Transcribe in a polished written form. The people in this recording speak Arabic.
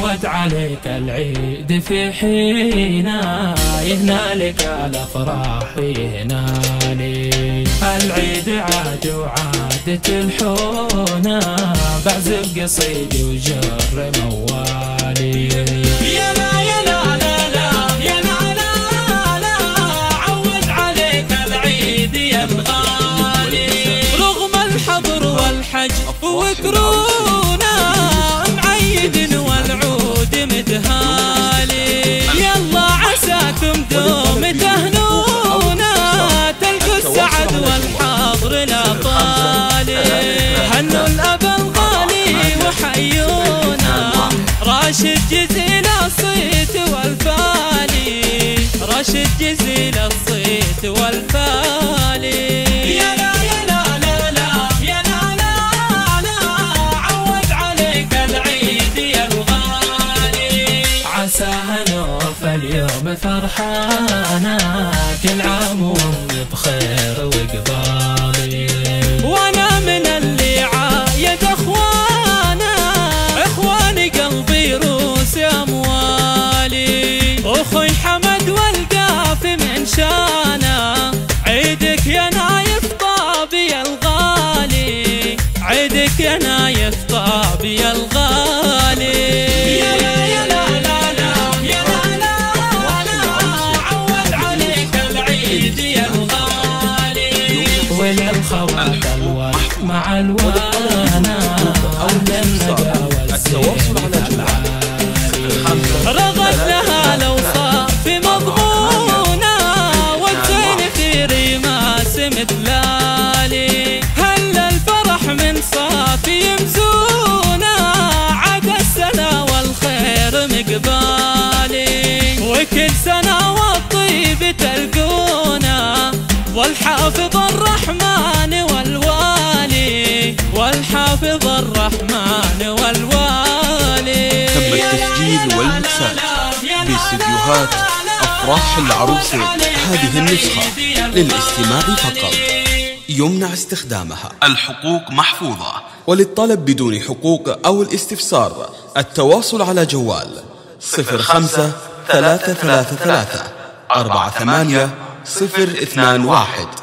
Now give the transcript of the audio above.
عود عليك العيد في حينا يهنالك الأفراح ويهنالي العيد عاد وعادت الحونة بعزف قصيدي وجر موالي يا لا يا لا لا لا يا لا لا لا عود عليك العيد يا الغالي رغم الحظر والحج وكرونا معيد والعود متهالي يلا عساكم دوم تهنونا تلقوا السعد والحظر لا طالي هنوا الأب الغالي وحيونا راشد جزيل الصيت والفالي راشد جزيل الصيت والفالي يا لا يا لا لا لا يا لا لا لا عود عليك العيد يا الغالي عساها نوف اليوم فرحانا كل عام وامي بخير وقبالي وانا من اللي عايد اخوانا اخواني قلبي روس اموالي اخوي حمد والقافي من شانا عيدك يا نايف طابي الغالي عيدك يا نايف طابي الغالي يا لا يا لا لا لا يا لا لا لا عود عليك العيد يا الغالي وللخوات الورد مع الوانا النجا والزين رغد لها لو صار في مضمونة والزين في ريماس مثلالي هل الفرح من صافي يمزونا عاد السنة والخير مقبالي وكل سنة والطيب تلقونا والحافظ الرحمن والوالي والحافظ الرحمن والوالي تم التسجيل والمكساج باستديوهات أفراح العروسة. هذه النسخة للاستماع فقط يمنع استخدامها، الحقوق محفوظة. وللطلب بدون حقوق أو الاستفسار التواصل على جوال 05 333 48 021